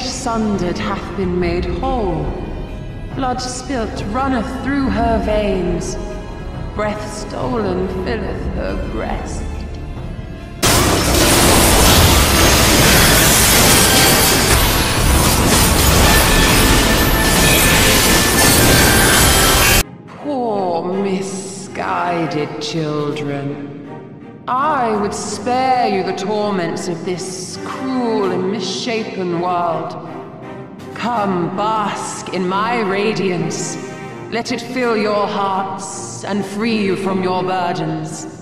sundered hath been made whole. Blood spilt runneth through her veins. Breath stolen filleth her breast. Poor misguided children. I would spare you the torments of this cruel and misshapen world. Come, bask in my radiance. Let it fill your hearts and free you from your burdens.